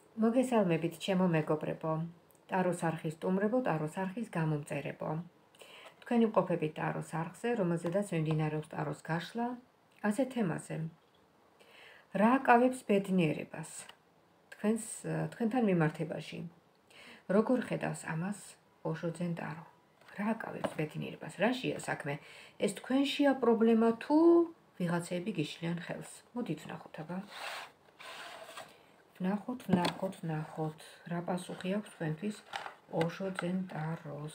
მოგესალმებით, ჩემო მეგობრებო, ტაროს არხის სტუმრებო, ტაროს არხის გამომწერებო. თქვენი მყოფებით ტაროს არხზე, რომელზედაც მიმდინარეობს ტაროს გაშლა, ასე თემაზე. რა აკავებს ბედნიერებას თქვენთან მიმართებაში? როგორ ხედავს ამას ოშოძენ ტარო? რა აკავებს ბედნიერებას? რაშია საქმე? ეს თქვენშია პრობლემა თუ ვიღაცები გიშლიან ხელს? მოდით ვნახოთ აბა. ვნახოთ, რა პასუხი აქვს თქვენთვის ოშოძენ ტაროს.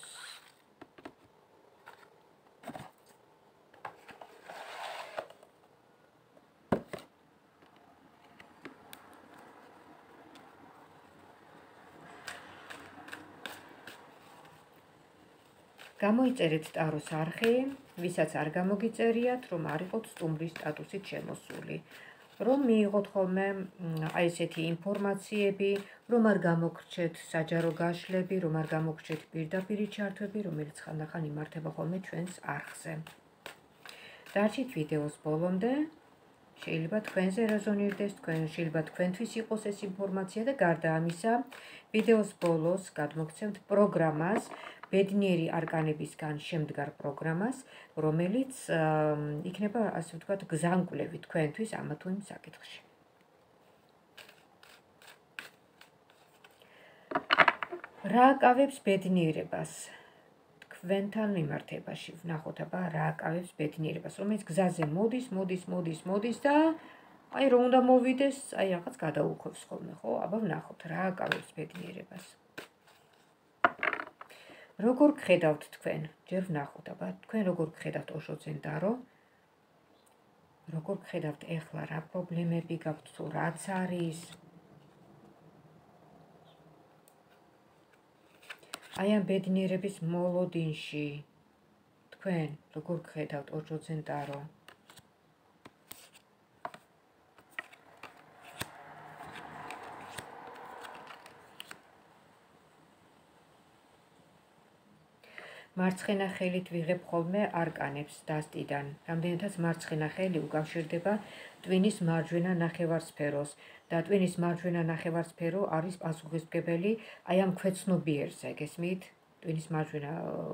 გამოიწერეთ ტაროს არხი, ვისაც არ გამოგიწერიათ, რომ არ იყოთ სტუმრის სტატუსით შემოსული. რომ მიიღოთ ხოლმე აი ესეთი ინფორმაციები, რომ არ გამოგრჩეთ საჯარო გაშლები, რომ არ გამოგრჩეთ პირდაპირი ჩართვები, რომელიც ხანდახან იმართება ხოლმე ჩვენს არხზე. დარჩით ვიდეოს ბოლომდე, შეიძლება თქვენზე რეზონირდეს, შეიძლება თქვენთვის იყოს ეს ინფორმაცია და გარდა ამისა, ვიდეოს ბოლოს გადმოგცემთ პროგრამას, ბედნიერი არკანებისგან შემდგარ პროგრამას, რომელიც იქნება, ასე ვთქვათ, გზამკვლევი თქვენთვის ამა თუ იმ საკითხში. რა აკავებს ბედნიერებას თქვენთან მიმართებაში? ვნახოთ აბა რა აკავებს ბედნიერებას, რომელიც გზაზე მოდის და აი რომ უნდა მოვიდეს, აი რაღაც გადაუხვევს ხოლმე, ხო? აბა ვნახოთ რა აკავებს ბედნიერებას. როგორ გხედავთ თქვენ? ჯერ ვნახოთ აბა თქვენ როგორ გხედავთ ოშოძენ ტარო? როგორ გხედავთ ეხლა რა პრობლემები გაქვთ თუ რაც არის? აი ამ ბედნიერების მოლოდინში თქვენ როგორ გხედავთ ოშოძენ ტარო? მარცხენა ხელით ვიღებ ხოლმე არკანებს დასტიდან. რამდენადაც მარცხენა ხელი უკავშირდება ტვინის მარჯვენა ნახევარსფეროს და ტვინის მარჯვენა ნახევარსფერო არის პასუხისმგებელი აი ამ ქვეცნობიერზე, გესმით? ტვინის მარჯვენა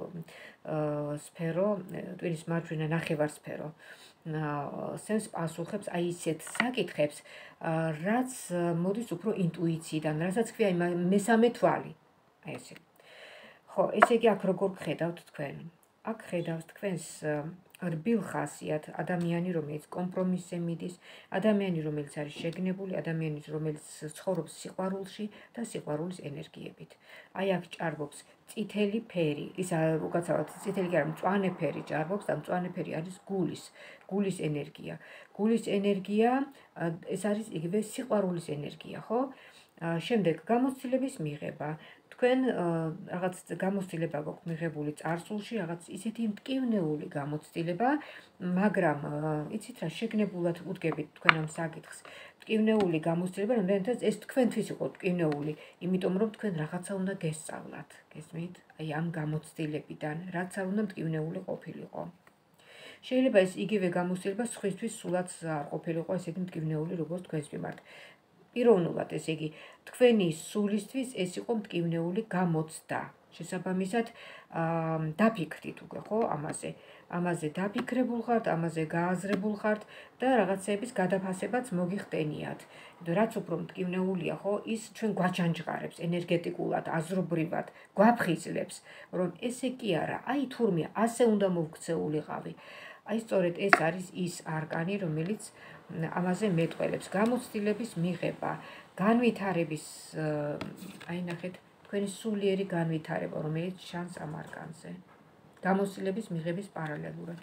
სფერო, ტვინის მარჯვენა ნახევარსფერო სენს პასუხებს აი ისეთ საკითხებს, რაც მოდის უფრო ინტუიციიდან, რასაც ქვია მესამე თვალი. აი ესე. ხო, ესე იგი აქ როგორ გხედავთ თქვენ? აქ ხედავს თქვენს რბილ ხასიათ ადამიანი, რომელიც კომპრომისზე მიდის, ადამიანი, რომელიც არის შეგნებული, ადამიანი, რომელიც ცხოვრობს სიყვარულში და სიყვარულის ენერგიებით. აი აქ ჭარბობს წითელი ფერი, ის უკაცრავად წითელი კი არა, მწვანე ფერი ჭარბობს და მწვანე ფერი არის გულის ენერგია. გულის ენერგია, ეს არის იგივე სიყვარულის ენერგია, ხო? შემდეგ გამოცდილების მიღება. თქვენ რაღაც გამოცდილება გაქვთ მიღებული წარსულში, რაღაც ისეთი მტკივნეული გამოცდილება, მაგრამ იცით რა, შეგნებულად უდგებით თქვენ ამ საკითხს. მტკივნეული გამოცდილება, რამდენადაც ეს თქვენთვის იყო მტკივნეული, იმიტომ რომ თქვენ რაღაცა უნდა გესწავლათ, გესმით? აი ამ გამოცდილებიდან, რაც არ უნდა მტკივნეული ყოფილიყო. შეიძლება ეს იგივე გამოცდილება სხვისთვის სულაც არ ყოფილიყო ესეთი მტკივნეული, როგორც თქვენს მიმართ. პიროვნულად, ესე იგი, თქვენი სულისთვის ეს იყო მტკივნეული გამოცდა. შესაბამისად, დაფიქრდით უკვე, ხო, ამაზე დაფიქრებულ ხართ, ამაზე გააზრებულ ხართ და რაღაცების გადაფასებაც მოგიხდენიათ. რაც უფრო მტკივნეულია, ხო, ის ჩვენ გვაჯანჯღარებს ენერგეტიკულად, აზრობრივად, გვაფხიზლებს, რომ ესე კი არა, აი თურმე ასე უნდა მოვქცეულიყავი. აი სწორედ ეს არის ის არკანი, რომელიც ამაზე მეტყველებს. გამოცდილების მიღება, განვითარების, აი ნახეთ, თქვენი სულიერი განვითარება, რომელიც ჩანს ამ არკანზე. გამოცდილების მიღების პარალელურად.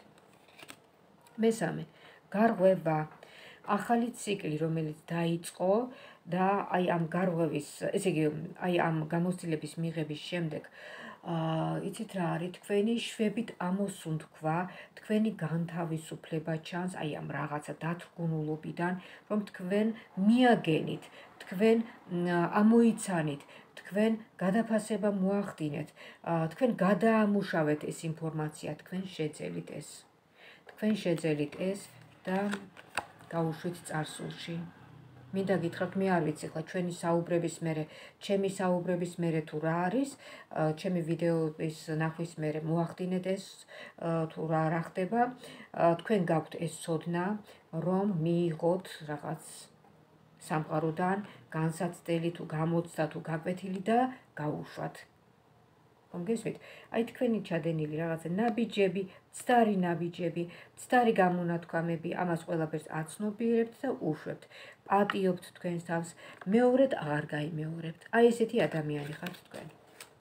მესამე, გარღვევა, ახალი ციკლი, რომელიც დაიწყო და აი ამ გარღვევის, ესე იგი, აი ამ გამოცდილების მიღების შემდეგ იცით რა არის, თქვენი შვებით ამოსუნთქვა, თქვენი განთავისუფლება ჩანს აი ამ რაღაცა დათრგუნულობიდან, რომ თქვენ მიაგენით, თქვენ ამოიცანით, თქვენ გადაფასება მოახდინეთ, თქვენ გადაამუშავეთ ეს ინფორმაცია, თქვენ შეძელით ეს. თქვენ შეძელით ეს და გაუშვით წარსულში. მინდა გითხრათ, მე არ ვიცი ხა ჩვენი საუბრების მერე, ჩემი საუბრების მერე თუ რა არის, ჩემი ვიდეოების ნახვის მერე მოახდინეთ ეს თუ რა ხდება, თქვენ გაქვთ ეს ცოდნა, რომ მიიღოთ რაღაც სამყაროდან განსაცდელი თუ გამოცდა თუ გაკვეთილი და გაუშვათ. გესმით? აი თქვენი ჩადენილი რაღაცა ნაბიჯები, მცდარი ნაბიჯები, მცდარი გამონათქვამები, ამას ყველაფერს აცნობიერებთ და უშვებთ. პატიობთ თქვენს თავს, მეორედ აღარ გაიმეორებთ. აი ესეთი ადამიანი ხართ თქვენ.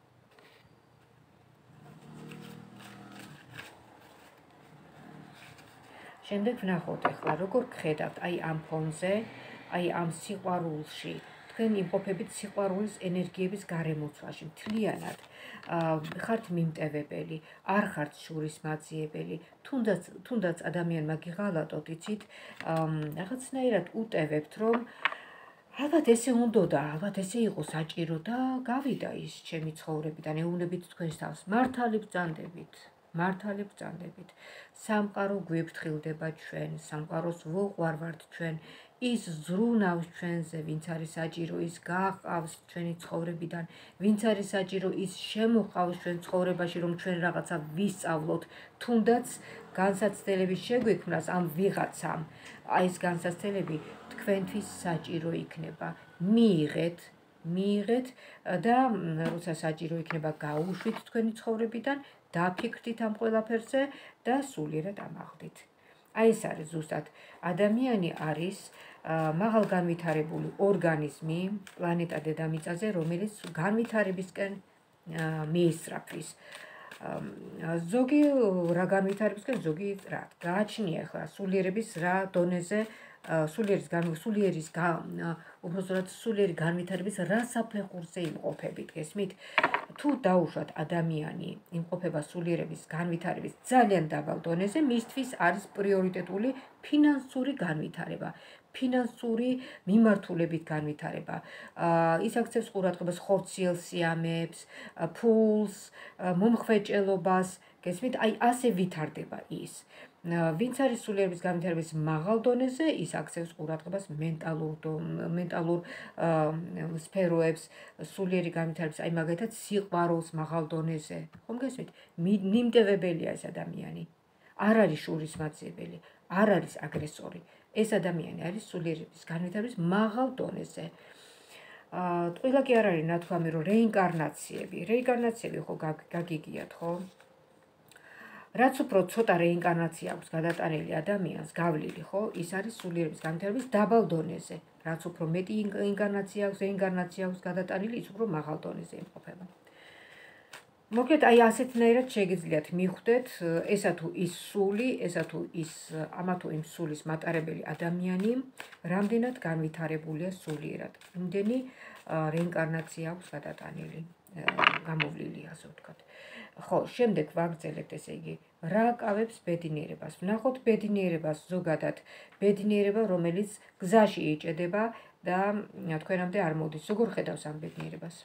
შემდეგ ვნახოთ ახლა როგორ გხედავთ აი ამ ფონზე, აი ამ სიყვარულში, თქვენ იმყოფებით სიყვარულის ენერგიების გარემოცვაში, მთლიანად. ხართ მიმტევებელი, არ ხართ შურისმაძიებელი, თუნდაც ადამიანმა გიღალატოთ, იცით, რაღაცნაირად უტევებთ, რომ ალბათ ესე უნდოდა, ალბათ ესე იყო საჭირო და გავიდა ის ჩემი ცხოვრებიდან, ეუბნებით თქვენს თავს, მართალი ბრძანდებით. მართალი ბრძანდებით. სამყარო გვიფრთხილდება ჩვენ, სამყაროს ვუყვარვართ ჩვენ, ის ზრუნავს ჩვენზე, ვინც არის საჭირო, ის გააყავს ჩვენი ცხოვრებიდან, ვინც არის საჭირო, ის შემოყავს ჩვენ ცხოვრებაში, რომ ჩვენ რაღაცა ვისწავლოთ, თუნდაც განსაცდელების შეგვიქმნას ამ ვიღაცამ. აი ეს განსაცდელები თქვენთვის საჭირო იქნება. მიიღეთ და როცა საჭირო იქნება, გაუშვით თქვენი ცხოვრებიდან, დაფიქრდით ამ ყველაფერზე და სულიერად ამაღლდით. აი ეს არის ზუსტად. ადამიანი არის მაღალგანვითარებული ორგანიზმი პლანეტა დედამიწაზე, რომელიც განვითარებისკენ მიისწრაფვის. ზოგი რა განვითარებისკენ, ზოგი რა. გააჩნია ახლა სულიერების რა დონეზე, სულიერი განვითარების რა საფეხურზე იმყოფებით, გესმით? თუ დაუშვათ ადამიანი იმყოფება სულიერების განვითარების ძალიან დაბალ დონეზე, მისთვის არის პრიორიტეტული ფინანსური განვითარება, ფინანსური მიმართულებით განვითარება. ის აქცევს ყურადღებას ხორციელ სიამებს, ფულს, მომხვეჭელობას, გესმით? აი ასე ვითარდება ის. ვინც არის სულიერების განვითარების მაღალ დონეზე, ის აქცევს ყურადღებას მენტალურ სფეროებს, სულიერი განვითარების, აი მაგალითად სიყვარულს მაღალ დონეზე. ხომ გესმით? მიმტევებელია ეს ადამიანი. არ არის შურისმაძიებელი, არ არის აგრესორი. ეს ადამიანი არის სულიერების განვითარების მაღალ დონეზე. ტყუილა კი არ არის ნათქვამი, რომ რეინკარნაციები ხო გაგიგიათ, ხო? რაც უფრო ცოტა რეინკარნაცია აქვს გადატანილი ადამიანს, გავლილი, ხო? ის არის სულიერების განვითარების დაბალ დონეზე. რაც უფრო მეტი რეინკარნაცია აქვს გადატანილი, ის უფრო მაღალ დონეზე იმყოფება. მოკლედ, აი ასეთნაირად შეგიძლიათ მიხვდეთ, ესა თუ ის სული, ესა თუ ის ამა თუ იმ სულის მატარებელი ადამიანი, რამდენად განვითარებულია სულიერად. იმდენი რეინკარნაცია აქვს გადატანილი, გამოვლილი, ასე ვთქვათ. ხო, შემდეგ ვაგრძელებთ, ესე იგი, რა აკავებს ბედნიერებას. ვნახოთ ბედნიერებას ზოგადად, ბედნიერება, რომელიც გზაში იჭედება და თქვენამდე არ მოდის. როგორ ხედავს ამ ბედნიერებას?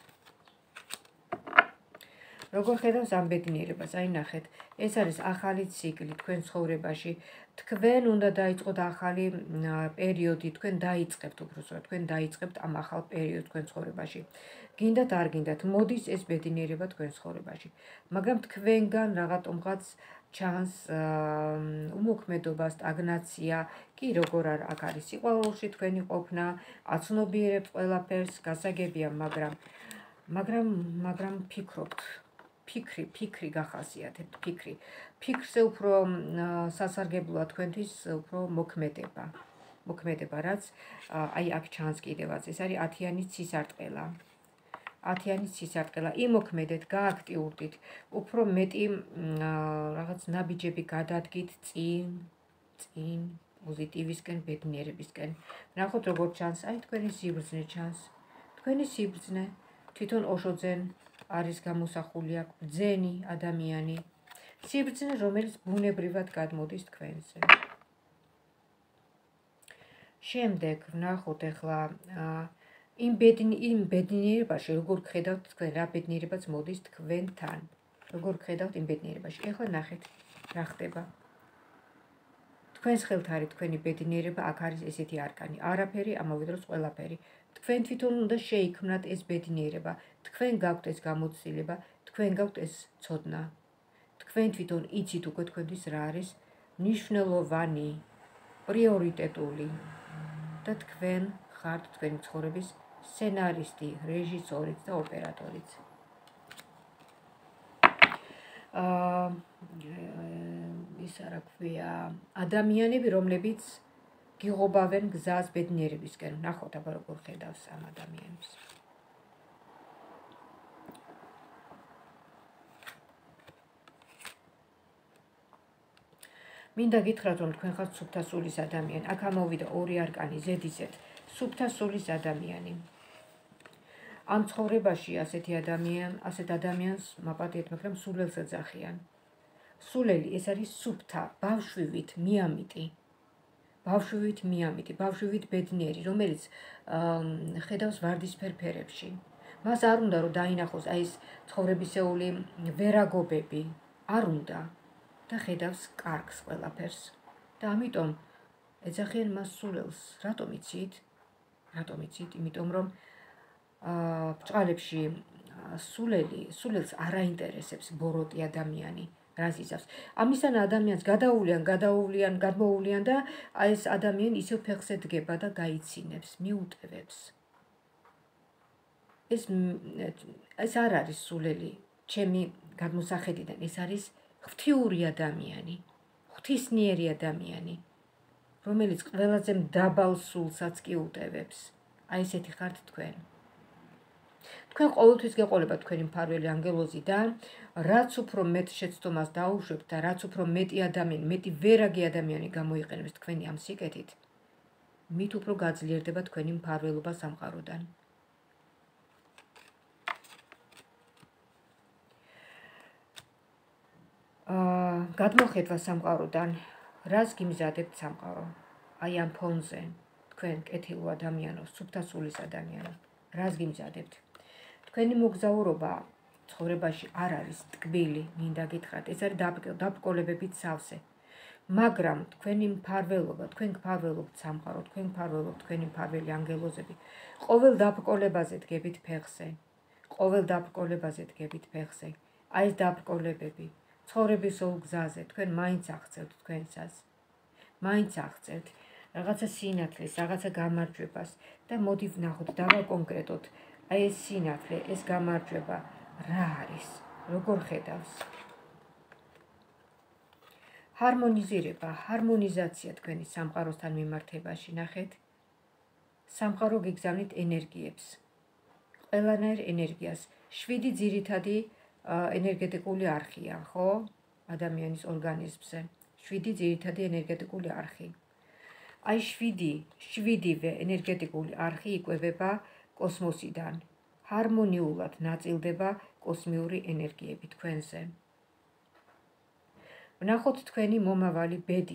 როგორ ხედავს ამ ბედნიერებას? აი ნახეთ, ეს არის ახალი ციკლი თქვენ ცხოვრებაში. თქვენ უნდა დაიწყოთ ახალი პერიოდი, თქვენ დაიწყებთ უბრალოდ, თქვენ დაიწყებთ ამ ახალ პერიოდს თქვენ ცხოვრებაში. გინდათ არ გინდათ, მოდის ეს ბედნიერება თქვენ ცხოვრებაში. მაგრამ თქვენგან რაღაცომღაც ჩანს უმოქმედობა, სტაგნაცია, კი როგორ აქ არის სიყვარულში თქვენი ყოფნა, აცნობიერებთ ყველაფერს, გასაგებია, მაგრამ ფიქრობთ. ფიქრი გახასიათებთ, ფიქრზე უფრო სასარგებლოა თქვენთვის უფრო მოქმედება, რაც აი აქ ჩანს კიდევაც, ეს არის 10-იანი ცისარტყელა. 10-იანი ცისარტყელა, იმოქმედეთ, გააქტიურდით, უფრო მეტი რაღაც ნაბიჯები გადადგით წინ პოზიტივისკენ, ბედნიერებისკენ. ნახოთ როგორ ჩანს, აი თქვენი სიბრძნე ჩანს. თქვენი სიბრძნე, თვითონ ოშოძენ არის გამოსახული აქ, ბრძენი ადამიანი. სიბრძნე, რომელიც ბუნებრივად გადმოდის თქვენზე. შემდეგ ვნახოთ ახლა იმ ბედნიერებაში, როგორ გხედავთ თქვენ, რა ბედნიერებაც მოდის თქვენთან. როგორ გხედავთ იმ ბედნიერებაში. ახლა ნახეთ, რა ხდება. თქვენს ხელთ არის თქვენი ბედნიერება, აქ არის ესეთი არკანი. არაფერი, ამავე დროს ყველაფერი. თქვენ თვითონ უნდა შეიქმნათ ეს ბედნიერება. თქვენ გაქვთ ეს გამოცდილება, თქვენ გაქვთ ეს ცოდნა. თქვენ თვითონ იცით უკვე თქვენთვის რა არის მნიშვნელოვანი, პრიორიტეტული და თქვენ ხართ თქვენი ცხოვრების სცენარისტი, რეჟისორიც და ოპერატორიც. ის რა ქვია, ადამიანები, რომლებიც გიღობავენ გზას ბედნიერებისკენ. ნახოთ აბა როგორ ხედავს ამ ადამიანებს. მინდა გითხრათ, რომ თქვენ ხართ სუფთა სულის ადამიანი. აქ ამოვიდა ორი არკანი ზედიზედ. სუფთა სულის ადამიანი. ამ ცხოვრებაში ასეთ ადამიანს მაპატიეთ, მაგრამ სულელს ეძახიან. სულელი ეს არის სუფთა, ბავშვივით მიამიტი. ბავშვივით ბედნიერი, რომელიც ხედავს ვარდისფერ ფერებში. მას არ უნდა რომ დაინახოს აი ეს ცხოვრებისეული ვერაგობები, არ უნდა და ხედავს კარგს ყველაფერს. და ამიტომ ეძახიან მას სულელს. რატომ იცით? იმიტომ რომ ბჭყალებში სულელს არ აინტერესებს ბოროტი ადამიანი, რას იცავს. ამისანა ადამიანს გადმოუვლიან და აი ეს ადამიანი ისევ ფეხზე დგება და გაიცინებს, მიუტევებს. ეს არ არის სულელი, ჩემი გადმოსახედიდან, ეს არის ღვთიური ადამიანი, ღვთისმიერი ადამიანი, რომელიც ყველაზე მდაბალ სულსაც კი უტევებს. აი ესეთი ხართ თქვენ. თქვენ ყოველთვის გეყოლებათ თქვენი მფარველი ანგელოზი და რაც უფრო მეტ შეცდომას დაუშვებთ და რაც უფრო მეტი ვერაგი ადამიანი გამოიყენებს თქვენი ამ სიკეთით, მით უფრო გაძლიერდება თქვენი მფარველობა სამყაროდან. გადმოხედვა სამყაროდან, რას გიმზადებთ სამყარო? აი ამ ფონზე, თქვენ კეთილო ადამიანო, სუფთა სულის ადამიანო, რას გიმზადებთ? თქვენი მოგზაურობა ცხოვრებაში არ არის ტკბილი, მინდა გითხრათ, ეს არის დაბრკოლებებით სავსე. მაგრამ თქვენი მფარველობა, თქვენ გფარველობთ სამყარო, თქვენ გფარველობთ თქვენი მფარველი ანგელოზები, ყოველ დაბრკოლებაზე დგებით ფეხზე. აი ეს დაბრკოლებები ცხოვრებისეულ გზაზე, თქვენ მაინც აღწევთ თქვენსას. მაინც აღწევთ რაღაცა სინათლეს, რაღაცა გამარჯვებას და მოდი ვნახოთ, დავაკონკრეტოთ. აი ეს სინათლე, ეს გამარჯვება რა არის? როგორ ხედავს? ჰარმონიზაცია თქვენი სამყაროსთან მიმართებაში, ნახეთ. სამყარო გიგზავნით ენერგიებს. ყველანაირ ენერგიას. 7 ძირითადი ენერგეტიკული არხია, ხო? ადამიანის ორგანიზმზე. 7 ძირითადი ენერგეტიკული არხი. აი 7-ვე ენერგეტიკული არხი იკვებება კოსმოსიდან. ჰარმონიულად ნაწილდება კოსმიური ენერგიები თქვენზე. ვნახოთ თქვენი მომავალი ბედი.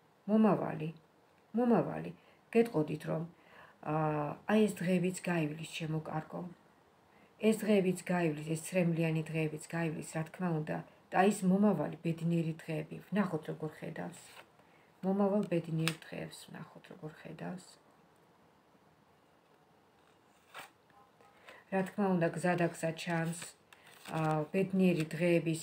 მომავალი. გეტყოდით რომ აი ეს დღეებიც გაივლის ჩემო კარგო. ეს დღეებიც გაივლის, ეს ცრემლიანი დღეებიც გაივლის, რა თქმა უნდა, და ის მომავალი ბედნიერი დღეები, ვნახოთ როგორ ხედავს. მომავალ ბედნიერ დღეებს ვნახოთ როგორ ხედავს. რა თქმა უნდა, გზადაგზა ჩანს ბედნიერი დღეების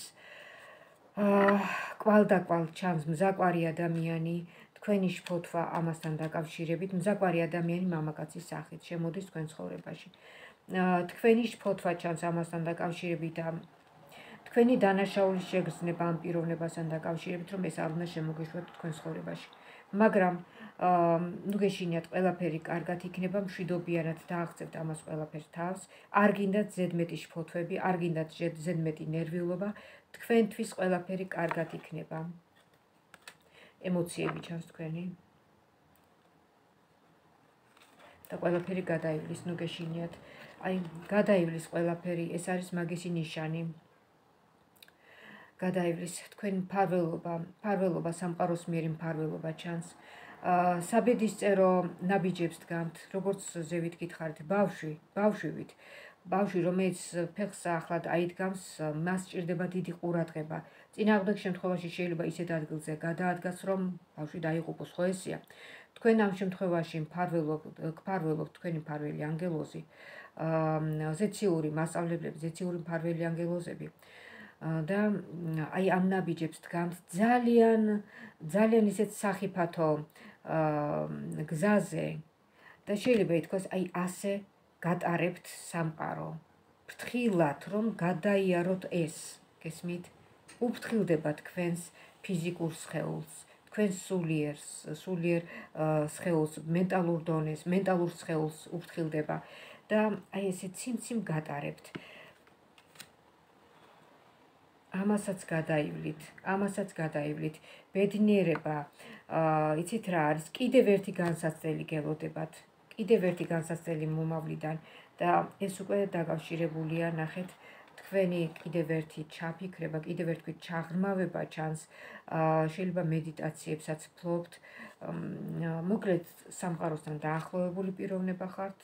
კვალდაკვალ ჩანს მზაკვარი ადამიანი, თქვენი შფოთვა ამასთან დაკავშირებით, მზაკვარი ადამიანი მამაკაცის სახით შემოდის თქვენ ცხოვრებაში. თქვენი შფოთვა ჩანს ამასთან დაკავშირებით და თქვენი დანაშაულის შეგრძნება ამ პიროვნებასთან დაკავშირებით, რომ ეს არ უნდა შემოგეშვათ თქვენ ცხოვრებაში. მაგრამ ნუ გეშინიათ, ყველაფერი კარგად იქნება, მშვიდობიანად დააღწევთ ამას ყველაფერს თავს, არ გინდათ ზედმეტი შფოთვები, არ გინდათ ზედმეტი ნერვიულობა, თქვენთვის ყველაფერი კარგად იქნება. ემოციები ჩანს თქვენი და ყველაფერი გადაივლის, ნუ გეშინიათ. აი, გადაივლის ყველაფერი, ეს არის მაგისი ნიშანი. გადაივლის თქვენი მფარველობა, სამყაროს მიერი მფარველობა ჩანს. საბედისწერო ნაბიჯებს დგამთ, როგორც ზევით გითხარით, ბავშვი, რომელიც ფეხს ახლად აიდგამს, მას სჭირდება დიდი ყურადღება. წინააღმდეგ შემთხვევაში შეიძლება ისეთ ადგილზე გადაადგას, რომ ბავშვი დაიღუპოს, ხო ესეა. თქვენ ამ შემთხვევაში გფარველობთ თქვენი მფარველი ანგელოზი, ზეციური მასწავლებლები, ზეციური მფარველი ანგელოზები და აი ამ ნაბიჯებს დგამთ ძალიან ისეთ სახიფათო გზაზე და შეიძლება ითქვას აი ასე გატარებთ სამყარო. ფრთხილად რომ გადაიაროთ ეს, გესმით? უფრთხილდება თქვენს ფიზიკურ სხეულს, თქვენს სულიერ სხეულს, მენტალურ დონეს, მენტალურ სხეულს უფრთხილდება და აი ესე ციმ გატარებთ. ამასაც გადაივლით. ბედნიერება, იცით რა არის? კიდევ ერთი განსაცდელი გელოდებათ. კიდევ ერთი განსაცდელი მომავლიდან და ეს უკვე დაკავშირებულია, ნახეთ, თქვენი კიდევ ერთი ჩაფიქრება, კიდევ ერთი ჩაღრმავება ჩანს, შეიძლება მედიტაციებსაც ფლობთ, მოკლედ სამყაროსთან დაახლოებული პიროვნება ხართ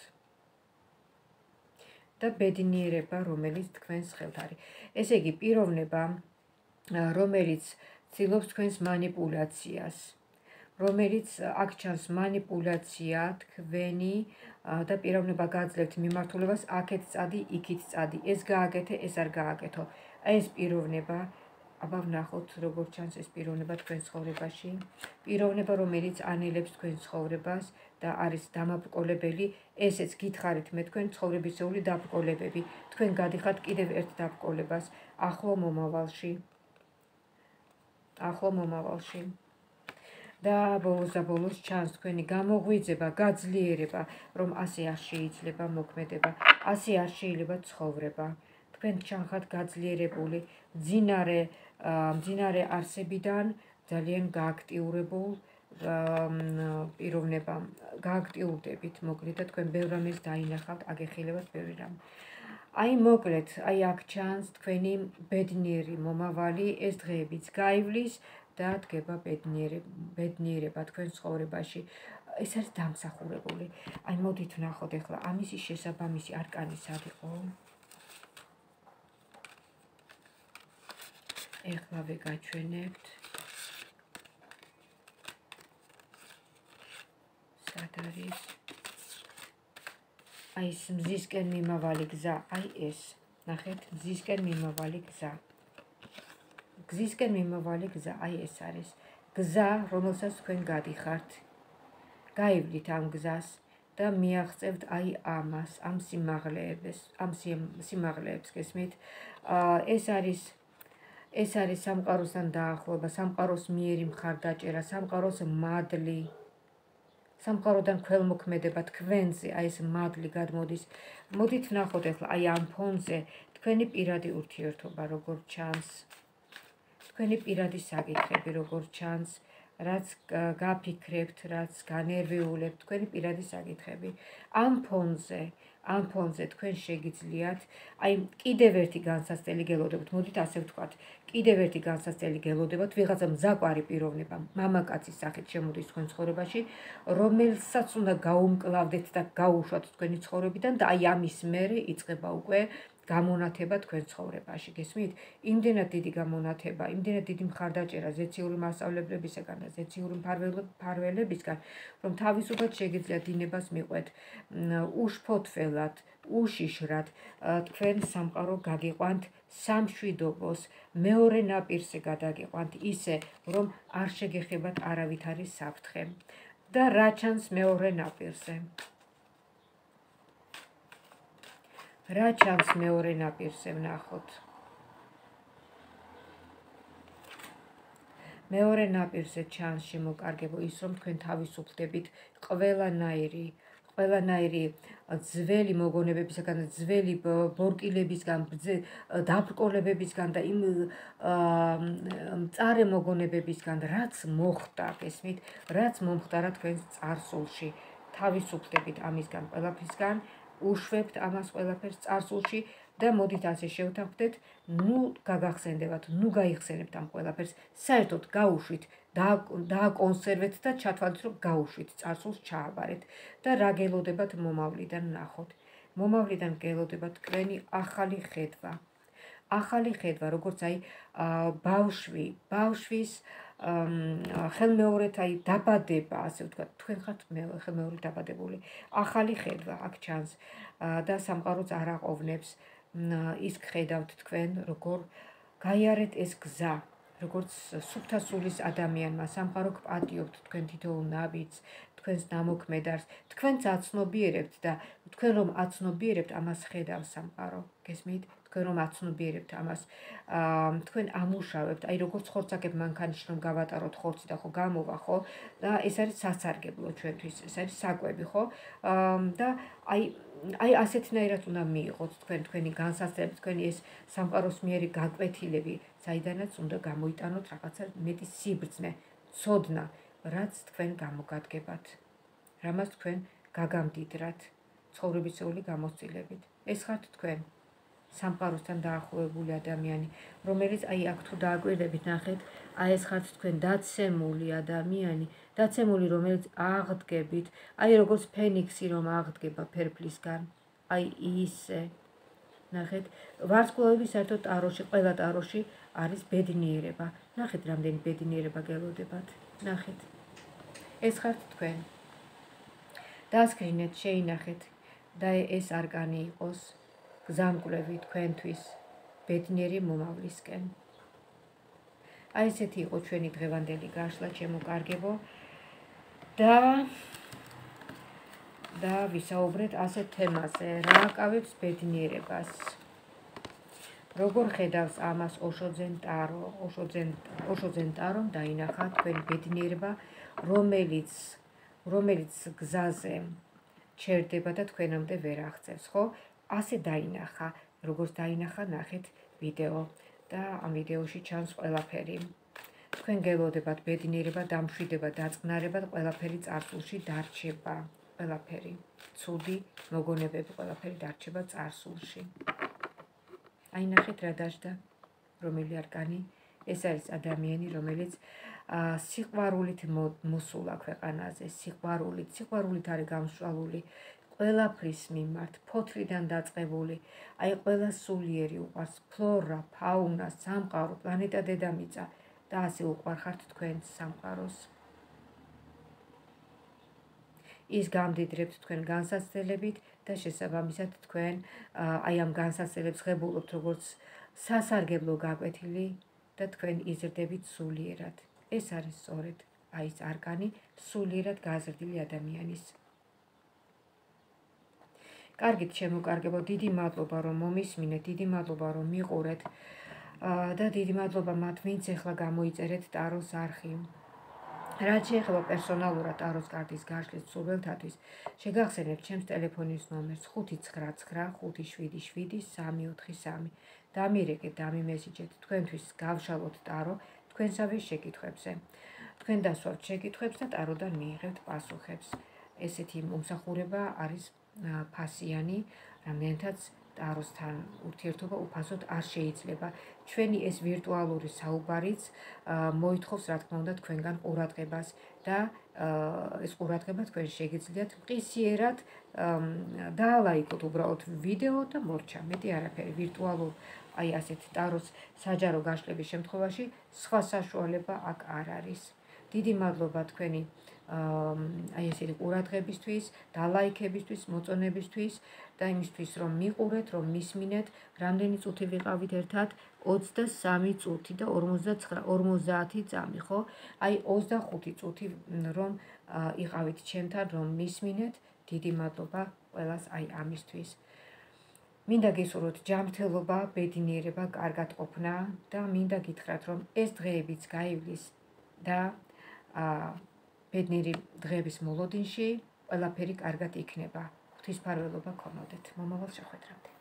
და ბედნიერება, რომელიც თქვენს ხელთ არის. ესე იგი, პიროვნება, რომელიც ცდილობს თქვენს манипуляციას, რომელიც აქ ჩანს манипуляცია თქვენი და პიროვნება გაძლევთ მიმართულებას, აქეთ წადი, იქით წადი, ეს გააკეთე, ეს არ გააკეთო. აი ეს პიროვნება, აბა ვნახოთ, როგორ ჩანს ეს პიროვნება თქვენ ცხოვრებაში. პიროვნება, რომელიც ანელებს თქვენ ცხოვრებას და არის დამაბრკოლებელი, ესეც გითხარით მე თქვენ ცხოვრებისეული დაბრკოლებები. თქვენ გადიხართ კიდევ ერთ დაბრკოლებას ახლო მომავალში. და ბოლოს ჩანს თქვენი გამოღვიძება, გაძლიერება, რომ ასე არ შეიძლება მოქმედება, ასე არ შეიძლება ცხოვრება. თქვენ ჩანხართ გაძლიერებული, მძინარე არსებიდან ძალიან გააქტიურებულ პიროვნება, გააქტიურდებით, მოკლედ და თქვენ ბევრ რამეს დაინახავთ, აგეხილებათ ბევრი რამ. აი მოკლედ, აი აქ ჩანს თქვენი ბედნიერი მომავალი, ეს დღეებიც გაივლის და დგება ბედნიერება თქვენ ცხოვრებაში. ეს არის დამსახურებული. აი მოდით ვნახოთ ახლა ამისი შესაბამისი არკანი სად იყო? ეხლავე გაჩვენებთ. სად არის? აი ეს მზისკენ მიმავალი გზა, აი ეს. ნახეთ, მზისკენ მიმავალი გზა. გზისკენ მიმავალი გზა, აი ეს არის. გზა, რომელსაც თქვენ გადიხართ. გაივლით ამ გზას და მიაღწევთ აი ამას, ამ სიმაღლეებს, გესმით? ეს არის სამყაროსთან დაახლოება, სამყაროს მიერი მხარდაჭერა, სამყაროს მადლი. სამყაროდან ქველმოქმედება თქვენზე, აი ეს მადლი გადმოდის. მოდით ვნახოთ ახლა აი ამ ფონზე თქვენი პირადი ურთიერთობა როგორ ჩანს. თქვენი პირადი საკითხები როგორ ჩანს, რაც გაფიქრებთ, რაც განერვიულებთ, თქვენი პირადი საკითხები. ამ ფონზე თქვენ შეგიძლიათ, აი კიდევ ერთი განსაცდელი გელოდებთ, მოდით ასე ვთქვათ, კიდევ ერთი განსაცდელი გელოდებთ, ვიღაცა მძაკვარი პიროვნება, მამაკაცის სახით შემოდის თქვენ ცხოვრებაში, რომელსაც უნდა გაუმკლავდეთ და გაუშვათ თქვენი ცხოვრებიდან და აი ამის მერე იწყება უკვე გამონათება თქვენ ცხოვრებაში, გესმით? იმდენად დიდი გამონათება, იმდენად დიდი მხარდაჭერა ზეციური მასწავლებლებისგან და ზეციური მფარველებისგან, რომ თავისუფლად შეგიძლიათ დინებას მიყვეთ, უშფოთველად, უშიშრად, თქვენ სამყარო გაგიყვანთ სამშვიდობოს, მეორე ნაპირზე გადაგიყვანთ ისე, რომ არ შეგეხებათ არავითარი საფრთხე. და რა ჩანს მეორე ნაპირზე? რა ჩანს მეორე ნაპირზე, ვნახოთ. მეორე ნაპირზე ჩანს შემოკარგებო ის, რომ თქვენ თავისუფლდებით ყველანაირი ძველი მოგონებებისგან, ძველი ბორკილებისგან, დაბრკოლებებისგან და იმ მწარე მოგონებებისგან, რაც მოხდა, გესმით, რაც მომხდარა თქვენს წარსულში. თავისუფლდებით ამისგან ყველაფრისგან, უშვებთ ამას ყველაფერს წარსულში და მოდით ასე შევთანხმდეთ, ნუ გაგახსენდებათ, ნუ გაიხსენებთ ამ ყველაფერს, საერთოდ გაუშვით, დააკონსერვეთ და ჩათვალეთ, რომ გაუშვით, წარსულს ჩააბარეთ და რა გელოდებათ მომავლიდან ვნახოთ. მომავლიდან გელოდებათ თქვენი ახალი ხედვა. ახალი ხედვა, როგორც აი ბავშვის ხელმეორედ აი დაბადება, ასე ვთქვათ, თქვენ ხართ ხელმეორედ დაბადებული. ახალი ხედვა აქ ჩანს და სამყაროც არ აყოვნებს. ის გხედავთ თქვენ, როგორ გაიარეთ ეს გზა, როგორც სუფთა სულის ადამიანმა სამყარო გპატიობთ თქვენ თითოეულ ნაბიჯს, თქვენს ნამოქმედარს, თქვენც აცნობიერებთ და თქვენ რომ აცნობიერებთ, ამას ხედავს სამყარო. გესმით? თქვენ რომ აცნობიერებთ ამას, თქვენ ამუშავებთ, აი როგორც ხორცაკებ მანქანიშ რომ გავატაროთ ხორცი და ხო გამოვა, ხო? და ეს არის სასარგებლო ჩვენთვის, ეს არის საკვები, ხო? და აი ასეთნაირად უნდა მიიღოთ თქვენი განსაცდელი, თქვენი ეს სამყაროს მიერი გაკვეთილები, საიდანაც უნდა გამოიტანოთ რაღაცა მეტი სიბრძნე, ცოდნა, რაც თქვენ გამოგადგებათ, რამაც თქვენ გაგამდიდრათ ცხოვრებისეული გამოცდილებით. ეს ხართ თქვენ სამყაროსთან დაახლოებული ადამიანი, რომელიც აი აქ თუ დააკვირდებით, ნახეთ, აი ეს ხართ თქვენ დაცემული ადამიანი, დაცემული, რომელიც აღდგებით, აი როგორც ფენიქსი რომ აღდგება ფერფლისგან, აი ისე. ნახეთ, ვარსკვლავები საერთოდ ტაროში, ყველა ტაროში არის ბედნიერება. ნახეთ, რამდენი ბედნიერება გელოდებათ. ნახეთ. ეს ხართ თქვენ. დასკრინეთ, შეინახეთ და ეს არკანი იყოს გზამკვლევი თქვენთვის ბედნიერი მომავლისკენ. აი ესეთი იყო ჩვენი დღევანდელი გაშლა, ჩემო კარგებო. და ვისაუბრეთ ასეთ თემაზე, რა აკავებს ბედნიერებას. როგორ ხედავს ამას ოშოძენ ტარო? ოშოძენ ტარომ დაინახა თქვენი ბედნიერება, რომელიც გზაზე ჩერდება და თქვენამდე ვერ აღწევს, ხო? ასე დაინახა, როგორც დაინახა, ნახეთ ვიდეო და ამ ვიდეოში ჩანს ყველაფერი. თქვენ გელოდებათ ბედნიერება, დამშვიდება, დაწყნარება, ყველაფერი წარსულში დარჩება. ყველაფერი, ცუდი მოგონებები, ყველაფერი დარჩება წარსულში. აი ნახეთ რა დაждდა, რომელი არკანი, ეს არის ადამიანი, რომელიც სიყვარულით მოსულა ქვეყანაზე, სიყვარულით არის გამსჭვალული ყველაფრის მიმართ, ფოთლიდან დაწყებული, აი ყველა სულიერი უყვარს, ფლორა, ფაუნა, სამყარო, პლანეტა დედამიწა და ასე უყვარხართ თქვენ სამყაროს. ის გამდიდრებთ თქვენ განსაცდელებით და შესაბამისად თქვენ აი ამ განსაცდელებს ღებულობთ როგორც სასარგებლო გაკვეთილი და თქვენ იზრდებით სულიერად. ეს არის სწორედ აი ეს არკანი სულიერად გაზრდილი ადამიანის. კარგით, შემოკარგებო, დიდი მადლობა რომ მომისმინეთ, დიდი მადლობა რომ მიყურეთ და დიდი მადლობა მათ ვინც ახლა გამოიწერეთ ტაროს არხი. რაც შეეხება პერსონალურად ტაროს კარტის გაშლის მსურველთათვის, შეგახსენებთ ჩემს ტელეფონის ნომერს 595777343. დამირეკეთ, დამიმესიჯეთ, თქვენთვის გავშალოთ ტარო თქვენსავე შეკითხვებზე. თქვენ დასვავთ შეკითხვებს და ტაროდან მიიღებთ პასუხებს. ესეთი მომსახურება არის ფასიანი, რამდენთაც ტაროსთან ურთიერთობა უფასოდ არ შეიძლება. ჩვენი ეს ვირტუალური საუბარიც მოითხოვს, რა თქმა უნდა, თქვენგან ყურადღებას და ეს ყურადღება თქვენ შეგიძლიათ მყისიერად დაალაიქოთ უბრალოდ ვიდეო და მორჩა. მეტი არაფერი, ვირტუალურ აი ასეთ ტაროს საჯარო გაშლების შემთხვევაში სხვა საშუალება აქ არ არის. დიდი მადლობა თქვენი აი ესეთი ყურადღებისთვის, დალაიქებისთვის, მოწონებისთვის და იმისთვის, რომ მიყურეთ, რომ მისმინეთ, რამდენი წუთი ვიყავით ერთად? 23 წუთი და 50 წამი, ხო? აი 25 წუთი რომ იყავით ჩემთან, რომ მისმინეთ, დიდი მადლობა ყველას აი ამისთვის. მინდა გესურვოთ ჯანმრთელობა, ბედნიერება, კარგად ყოფნა და მინდა გითხრათ, რომ ეს დღეებიც გაივლის და ბედნიერი დღეების მოლოდინში ყველაფერი კარგად იქნება. ღვთისმფარველობა გქონოდეთ. მომავალ შეხვედრამდე.